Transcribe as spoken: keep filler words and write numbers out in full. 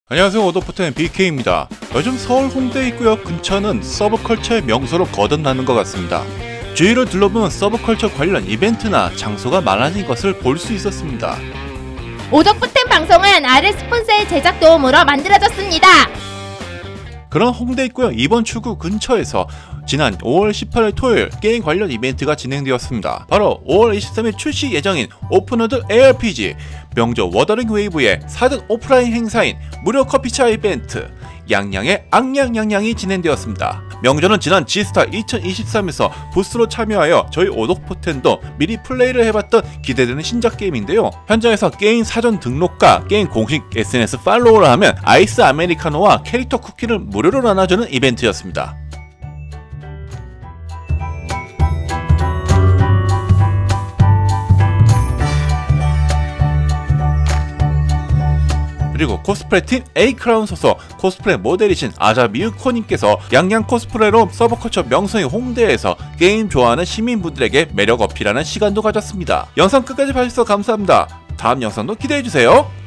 안녕하세요, 오덕포텐 비케이입니다. 요즘 서울 홍대 입구역 근처는 서브컬처의 명소로 거듭나는 것 같습니다. 주위를 둘러보면 서브컬처 관련 이벤트나 장소가 많아진 것을 볼 수 있었습니다. 오덕포텐 방송은 아래 스폰서의 제작 도움으로 만들어졌습니다. 그런 홍대 입구역 이번 출구 근처에서 지난 오월 십팔일 토요일 게임 관련 이벤트가 진행되었습니다. 바로 오월 이십삼일 출시 예정인 오픈월드 에이알피지 명저 워더링 웨이브의 사 등 오프라인 행사인 무료 커피차 이벤트 양양의 앙양양양이 진행되었습니다. 명저는 지난 지스타 이천이십삼에서 부스로 참여하여 저희 오덕포텐도 미리 플레이를 해봤던 기대되는 신작 게임인데요. 현장에서 게임 사전 등록과 게임 공식 에스엔에스 팔로우를 하면 아이스 아메리카노와 캐릭터 쿠키를 무료로 나눠주는 이벤트였습니다. 그리고 코스프레 팀 A크라운 소속 코스프레 모델이신 아자미유코님께서 양양 코스프레로 서브컬처 명성의 홍대에서 게임 좋아하는 시민분들에게 매력 어필하는 시간도 가졌습니다. 영상 끝까지 봐주셔서 감사합니다. 다음 영상도 기대해주세요.